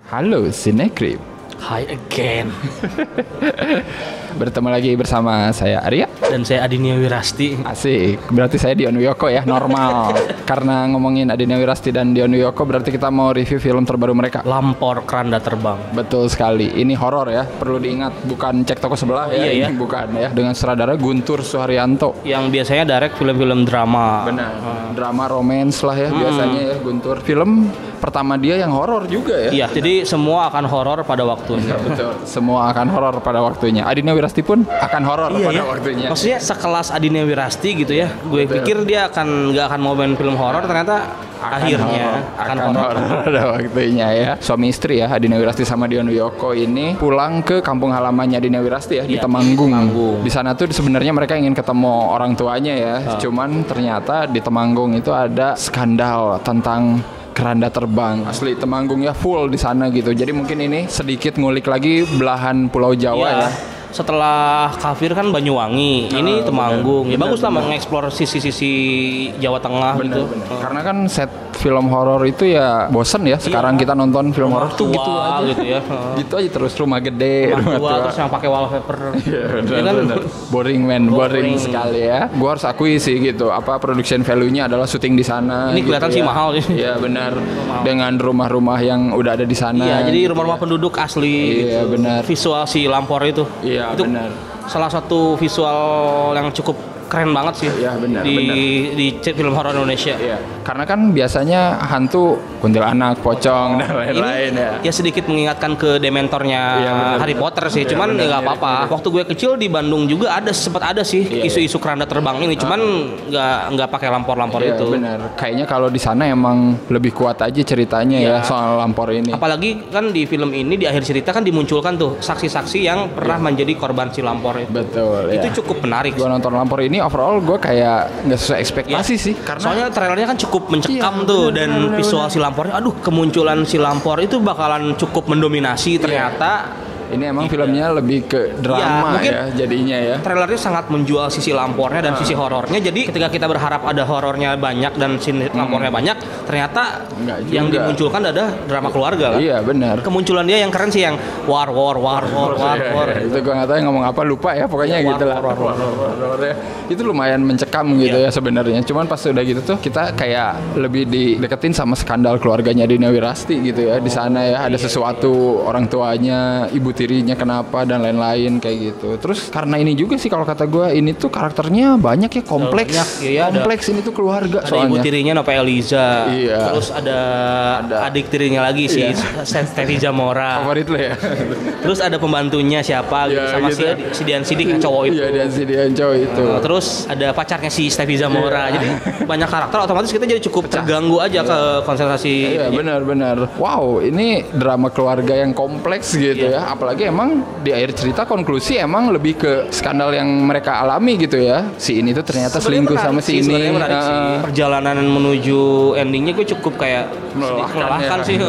Halo Sinekrip. Hi again. Bertemu lagi bersama saya Arya Dan saya Adinia Wirasti. Asik, berarti saya Dion Wiyoko ya, normal. Karena ngomongin Adinia Wirasti dan Dion Wiyoko, berarti kita mau review film terbaru mereka. Lampor Keranda Terbang. Betul sekali, ini horor ya, perlu diingat, bukan Cek Toko Sebelah ya. Iya, ini bukan ya, dengan sutradara Guntur Suharyanto. Yang biasanya direct film-film drama. Benar, drama romance lah ya biasanya ya Guntur. Film pertama dia yang horor juga ya. Iya, jadi semua akan horor pada waktunya. Betul, semua akan horor pada waktunya. Adinia Wirasti pun akan horor pada waktunya. Maksudnya sekelas Adinia Wirasti gitu ya. Gue pikir dia nggak akan mau main film horor, ternyata akhirnya akan horor pada waktunya ya. Suami istri ya, Adinia Wirasti sama Dion Wiyoko ini pulang ke kampung halamannya Adinia Wirasti ya, di Temanggung. Di sana tuh sebenarnya mereka ingin ketemu orang tuanya ya. Cuman ternyata di Temanggung itu ada skandal tentang keranda terbang. Asli Temanggung ya full di sana gitu. Jadi mungkin ini sedikit ngulik lagi belahan Pulau Jawa ya. Setelah Kafir kan Banyuwangi, ini Temanggung. Ya bagus lah mengeksplor sisi-sisi Jawa Tengah gitu. Karena kan set film horor itu ya bosen ya. Sekarang kita nonton film horor tuh gitu aja. Gitu ya. Gitu aja terus rumah gede, rumah tua. Terus yang pakai wallpaper. Iya kan boring boring sekali ya. Gua harus akui sih gitu. Apa production value-nya adalah syuting di sana. Ini kelihatan gitu sih mahal sih. Iya benar. Dengan rumah-rumah yang udah ada di sana. Iya, jadi rumah-rumah penduduk asli. Iya benar. Visual si Lampor itu. Iya itu benar. Salah satu visual yang cukup keren banget sih. Iya benar. Di film horor Indonesia. Iya. Karena kan biasanya hantu kuntilanak, pocong dan lain-lain ya. Ya sedikit mengingatkan ke dementornya Harry Potter sih. Cuman ya nggak apa-apa. Waktu gue kecil di Bandung juga sempat ada sih isu-isu keranda terbang ini. Cuman nggak pakai lampor-lampor itu. Benar. Kayaknya kalau di sana emang lebih kuat aja ceritanya ya soal lampor ini. Apalagi kan di film ini di akhir cerita kan dimunculkan tuh saksi-saksi yang pernah menjadi korban si lampor itu. Betul. Itu cukup menarik. Gue nonton lampor ini overall gue kayak nggak sesuai ekspektasi sih. Karena soalnya trailernya kan cukup mencekam tuh dan visual si lampornya. Aduh, kemunculan si lampor itu bakalan cukup mendominasi. Ternyata ini emang filmnya lebih ke drama ya jadinya ya. Trailernya sangat menjual sisi lampornya dan sisi horornya. Jadi ketika kita berharap ada horornya banyak dan sisi lampornya banyak, ternyata yang dimunculkan ada drama keluarga kan? Iya benar. Kemunculan dia yang keren sih yang war. Itu gue nggak tahu yang ngomong apa, lupa ya pokoknya gitu lah. Itu lumayan mencekam gitu ya sebenarnya. Cuman pas udah gitu tuh kita kayak lebih dideketin sama skandal keluarganya Adinia Wirasti gitu ya. Di sana ya ada sesuatu orang tuanya, ibu tirinya kenapa dan lain-lain kayak gitu. Terus karena ini juga sih kalau kata gue ini tuh karakternya banyak ya, kompleks. Kompleks ini tuh keluarga soalnya. Ada ibu tirinya Nova Eliza. Iya. Terus ada adik tirinya lagi si Stevi Zamora. Favorit lo ya. Terus ada pembantunya siapa gitu sama gitu. si Dian Sidik yang cowok itu. Iya, Dian Sidik yang cowok itu. Terus ada pacarnya si Stevi Zamora. Jadi banyak karakter, otomatis kita jadi cukup terganggu aja ke konsentrasi. Iya, benar. Wow, ini drama keluarga yang kompleks gitu ya. Apalagi emang di akhir cerita konklusi emang lebih ke skandal yang mereka alami gitu ya. Si ini tuh ternyata selingkuh sama si ini. Perjalanan menuju endingnya gue cukup kayak melelahkan sih.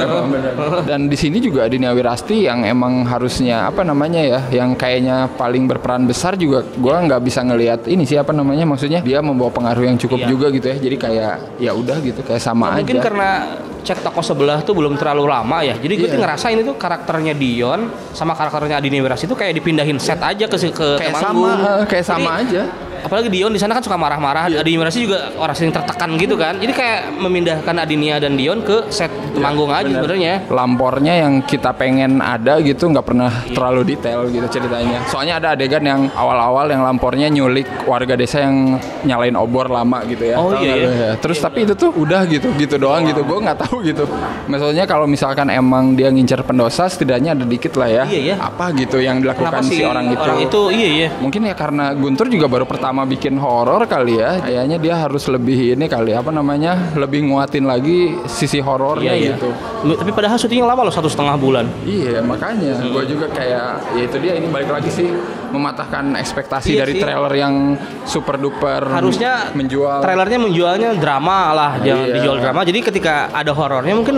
Dan di sini juga Adinia Wirasti yang emang harusnya apa namanya ya, yang kayaknya paling berperan besar juga gue nggak bisa ngelihat ini sih apa namanya, maksudnya dia membawa pengaruh yang cukup juga gitu ya. Jadi kayak ya udah gitu kayak sama aja. Mungkin karena Cek Toko Sebelah tuh belum terlalu lama ya. Jadi gue tuh ngerasain itu karakternya Dion sama karakternya Adinia Wirasti itu kayak dipindahin set aja ke Temanggung. Kayak sama aja. Apalagi Dion di sana kan suka marah-marah. Adinia Wirasti juga orang sering tertekan gitu kan. Jadi kayak memindahkan Adinia dan Dion ke set Temanggung aja sebenarnya. Lampornya yang kita pengen ada gitu nggak pernah terlalu detail gitu ceritanya. Soalnya ada adegan yang awal-awal yang lampornya nyulik warga desa yang nyalain obor lama gitu ya. Oh iya. Terus tapi itu tuh udah gitu doang gitu. Gue nggak tahu gitu. Maksudnya kalau misalkan emang dia ngincer pendosa, setidaknya ada dikit lah ya. Iya. Apa gitu yang dilakukan si orang itu. Orang itu iya. Mungkin ya karena Guntur juga baru pertama bikin horor kali ya. Kayaknya dia harus lebih ini kali apa namanya, lebih nguatin lagi sisi horornya gitu. Tapi padahal syutingnya lama loh, 1,5 bulan. Iya makanya gue juga kayak ya itu dia, ini balik lagi sih mematahkan ekspektasi dari trailer yang super duper. Harusnya menjual trailernya menjualnya drama lah, jangan dijual drama. Jadi ketika ada horornya mungkin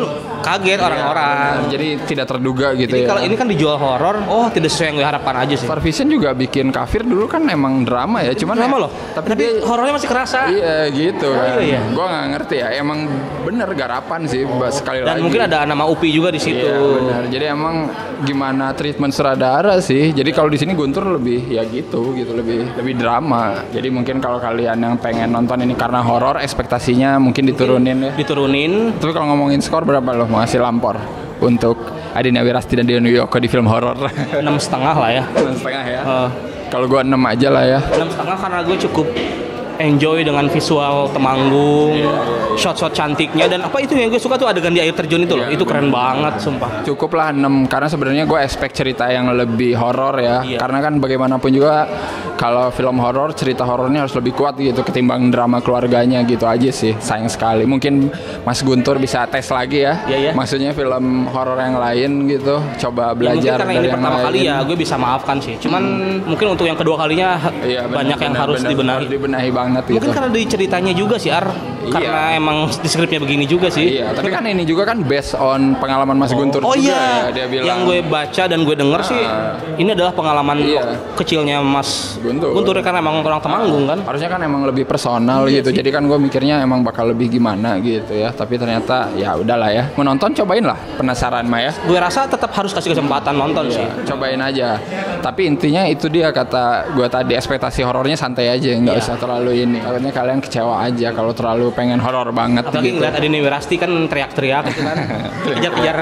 kaget orang-orang. Jadi tidak terduga gitu. Jadi ya. Kalau ini kan dijual horor, tidak sesuai yang gue harapkan aja sih. Star Vision juga bikin Kafir dulu kan emang drama ya, cuman drama ya, loh. Tapi horornya masih kerasa. Iya gitu kan. Iya. Gua nggak ngerti ya, emang bener garapan sih sekali lagi. Dan mungkin ada nama Upi juga di situ. Iya benar. Jadi emang gimana treatment sutradara sih. Jadi kalau di sini Guntur lebih ya gitu lebih drama. Jadi mungkin kalau kalian yang pengen nonton ini karena horor, ekspektasinya mungkin diturunin ya. Diturunin. Tapi kalau ngomongin skor berapa lo mau ngasih lampor untuk Adina Wirasti dan Dion Wiyoko di film horor? 6,5 lah ya. 6,5 ya. Kalau gue 6 aja lah ya. 6,5 karena gue cukup enjoy dengan visual Temanggung, shot-shot cantiknya, dan apa itu yang gue suka tuh adegan di air terjun itu loh, itu keren banget sumpah. Cukup lah 6 karena sebenarnya gue expect cerita yang lebih horor ya. Karena kan bagaimanapun juga kalau film horor cerita horornya harus lebih kuat gitu ketimbang drama keluarganya gitu aja sih. Sayang sekali. Mungkin Mas Guntur bisa tes lagi ya. Maksudnya film horor yang lain gitu, coba belajar mungkin karena dari ini pertama lain. kali ya gue bisa maafkan sih. Cuman mungkin untuk yang kedua kalinya banyak yang harus dibenahi. Harus dibenahi banget mungkin gitu. Karena di ceritanya juga sih karena emang di skripnya begini juga sih. Iya, tapi kan ini juga kan based on pengalaman Mas Guntur juga ya, dia bilang. Yang gue baca dan gue denger sih ini adalah pengalaman kecilnya Mas Guntur kan emang orang Temanggung kan. Harusnya kan emang lebih personal gitu. Jadi kan gue mikirnya emang bakal lebih gimana gitu ya. Tapi ternyata ya udahlah ya. Menonton cobain lah, penasaran mah ya. Gue rasa tetap harus kasih kesempatan nonton sih. Cobain aja. Tapi intinya itu dia kata gue tadi, ekspektasi horornya santai aja, nggak usah terlalu ini. Akhirnya kalian kecewa aja kalau terlalu pengen horor banget. Apalagi gitu. ngeliat Adina Wirasti kan teriak-teriak gitu kan. Kejar-kejar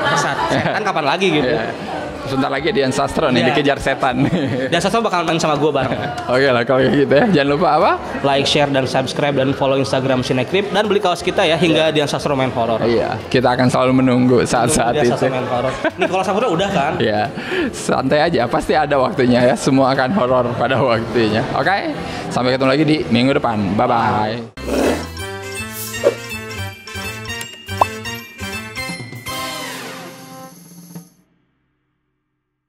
setan kapan lagi gitu. Sebentar lagi Dian Sastro nih dikejar setan. Dan Sastro bakal nonton sama gue bareng. Oke lah kalau gitu ya. Jangan lupa apa? Like, share, dan subscribe, dan follow Instagram Cinecrip, dan beli kaos kita ya hingga Dian Sastro main horor. Iya, kita akan selalu menunggu saat-saat itu. Nicholas Saputra udah kan? Iya, santai aja. Pasti ada waktunya ya. Semua akan horor pada waktunya. Oke, sampai ketemu lagi di minggu depan. Bye-bye.